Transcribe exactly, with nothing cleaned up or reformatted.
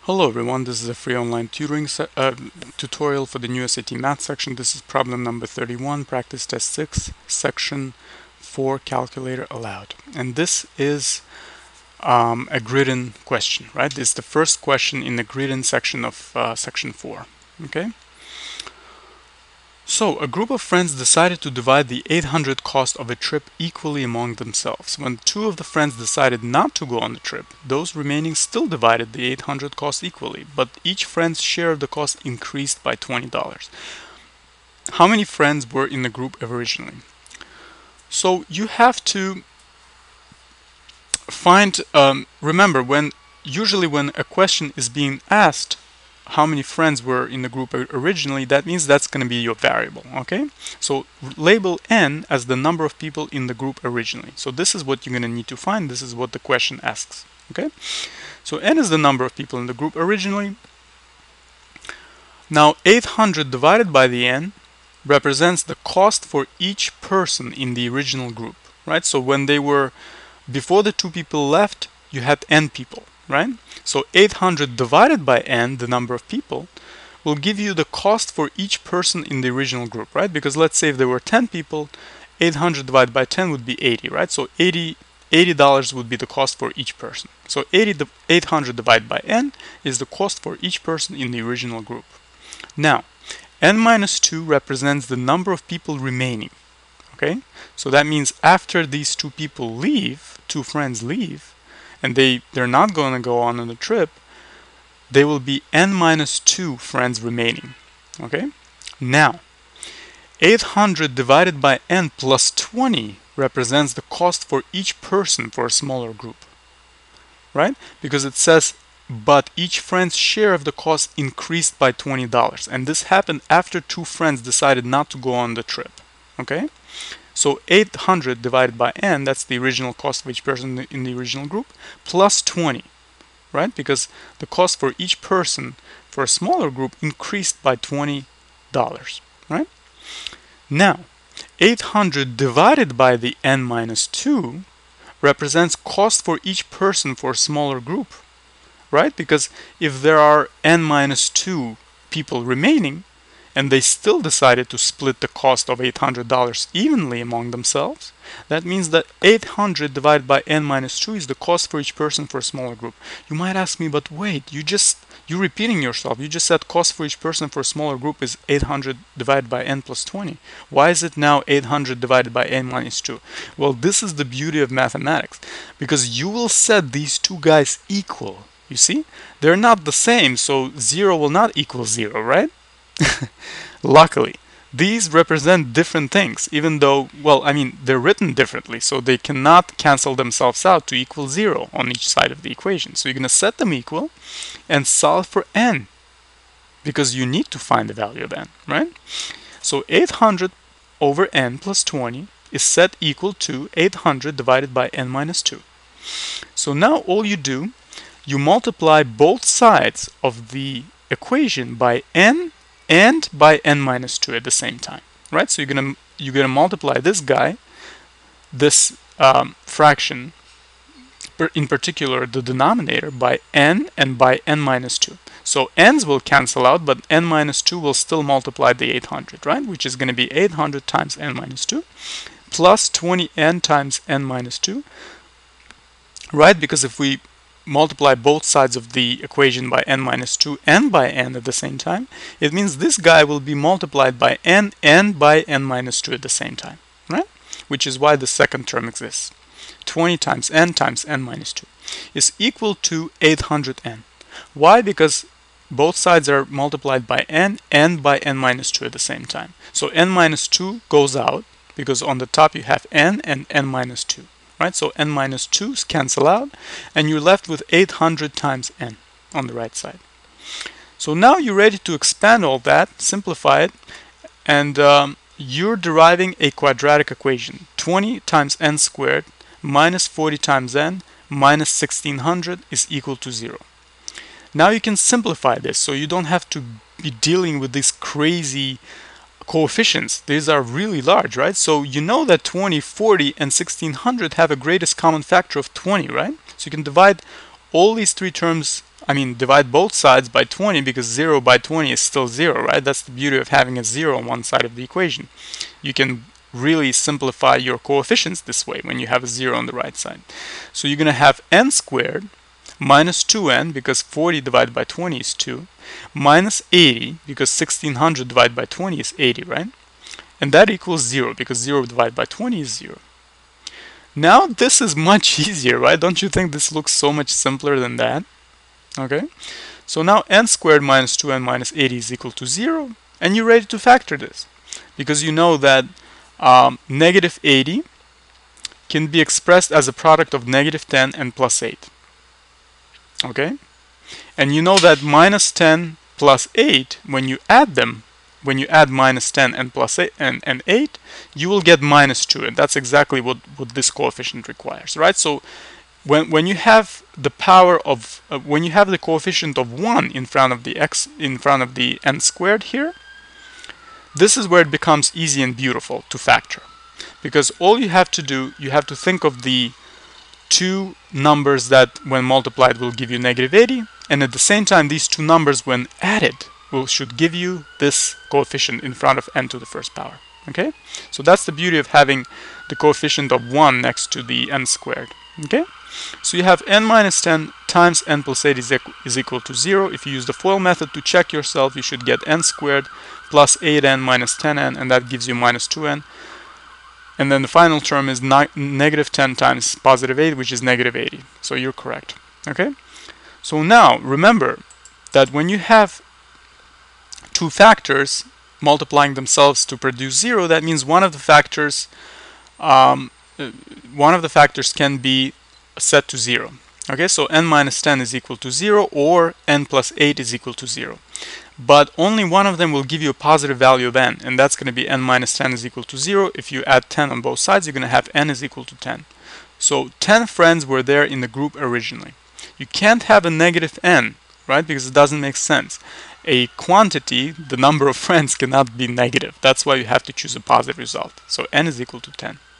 Hello everyone, this is a free online tutoring uh, tutorial for the new S A T Math section. This is problem number thirty-one, practice test six, section four, calculator allowed. And this is um, a grid-in question, right? This is the first question in the grid-in section of uh, section four, okay? So, a group of friends decided to divide the eight hundred cost of a trip equally among themselves. When two of the friends decided not to go on the trip, those remaining still divided the eight hundred cost equally, but each friend's share of the cost increased by twenty dollars. How many friends were in the group originally? So, you have to find, um, remember, when usually when a question is being asked, how many friends were in the group originally, that means that's going to be your variable, okay? So label n as the number of people in the group originally. So this is what you're going to need to find. This is what the question asks, okay? So n is the number of people in the group originally. Now eight hundred divided by the n represents the cost for each person in the original group, right? So when they were, before the two people left, you had n people, right? So eight hundred divided by n, the number of people, will give you the cost for each person in the original group, right? Because let's say if there were ten people, eight hundred divided by ten would be eighty, right? So eighty dollars would be the cost for each person. So eight hundred divided by n is the cost for each person in the original group. Now, n minus two represents the number of people remaining, okay? So that means after these two people leave, two friends leave, and they, they're not going to go on on the trip, there will be n minus two friends remaining, okay? Now, eight hundred divided by n plus twenty represents the cost for each person for a smaller group, right? Because it says, but each friend's share of the cost increased by twenty dollars. And this happened after two friends decided not to go on the trip, okay? So eight hundred divided by n, that's the original cost of each person in the original group, plus twenty, right? Because the cost for each person for a smaller group increased by twenty dollars, right? Now, eight hundred divided by the n minus two represents cost for each person for a smaller group, right? Because if there are n minus two people remaining, and they still decided to split the cost of eight hundred dollars evenly among themselves, that means that eight hundred divided by n minus two is the cost for each person for a smaller group. You might ask me, but wait, you just, you're repeating yourself. You just said cost for each person for a smaller group is eight hundred divided by n plus twenty. Why is it now eight hundred divided by n minus two? Well, this is the beauty of mathematics, because you will set these two guys equal. You see? They're not the same, so zero will not equal zero, right? Luckily, these represent different things, even though, well, I mean, they're written differently, so they cannot cancel themselves out to equal zero on each side of the equation. So you're going to set them equal and solve for n, because you need to find the value of n, right? So eight hundred over n plus twenty is set equal to eight hundred divided by n minus two. So now all you do, you multiply both sides of the equation by n and by n minus two at the same time, right? So you're gonna you're gonna multiply this guy, this um, fraction, in particular the denominator, by n and by n minus two. So n's will cancel out, but n minus two will still multiply the eight hundred, right? Which is going to be eight hundred times n minus two plus twenty n times n minus two, right? Because if we multiply both sides of the equation by n minus two and by n at the same time, it means this guy will be multiplied by n and by n minus two at the same time, right? Which is why the second term exists. twenty times n times n minus two is equal to eight hundred n. Why? Because both sides are multiplied by n and by n minus two at the same time. So n minus two goes out, because on the top you have n and n minus two. Right? So n minus twos cancel out, and you're left with eight hundred times n on the right side. So now you're ready to expand all that, simplify it, and um, you're deriving a quadratic equation. twenty times n squared minus forty times n minus sixteen hundred is equal to zero. Now you can simplify this, so you don't have to be dealing with these crazy coefficients. These are really large, right? So you know that twenty, forty, and sixteen hundred have a greatest common factor of twenty, right? So you can divide all these three terms, I mean, divide both sides by twenty, because zero by twenty is still zero, right? That's the beauty of having a zero on one side of the equation. You can really simplify your coefficients this way when you have a zero on the right side. So you're going to have n squared minus two n, because forty divided by twenty is two, minus eighty, because sixteen hundred divided by twenty is eighty, right? And that equals zero, because zero divided by twenty is zero. Now this is much easier, right? Don't you think this looks so much simpler than that? Okay, so now n squared minus two n minus eighty is equal to zero, and you're ready to factor this, because you know that um, negative eighty can be expressed as a product of negative ten and plus eight. Okay, and you know that minus ten plus eight, when you add them, when you add minus ten and plus eight and, and eight, you will get minus two, and that's exactly what, what this coefficient requires, right? So when when you have the power of uh, when you have the coefficient of one in front of the x in front of the n squared here, this is where it becomes easy and beautiful to factor, because all you have to do, you have to think of the two numbers that when multiplied will give you negative eighty, and at the same time these two numbers when added will should give you this coefficient in front of n to the first power. Okay, so that's the beauty of having the coefficient of one next to the n squared. Okay, so you have n minus ten times n plus eight is, equ is equal to zero. If you use the FOIL method to check yourself, you should get n squared plus eight n minus ten n, and that gives you minus two n. And then the final term is negative ten times positive eight, which is negative eighty. So you're correct. Okay, so now remember that when you have two factors multiplying themselves to produce zero, that means one of the factors um, one of the factors can be set to zero. Okay, so n minus ten is equal to zero, or n plus eight is equal to zero. But only one of them will give you a positive value of n, and that's going to be n minus ten is equal to zero. If you add ten on both sides, you're going to have n is equal to ten. So ten friends were there in the group originally. You can't have a negative n, right? Because it doesn't make sense. A quantity, the number of friends, cannot be negative. That's why you have to choose a positive result. So n is equal to ten.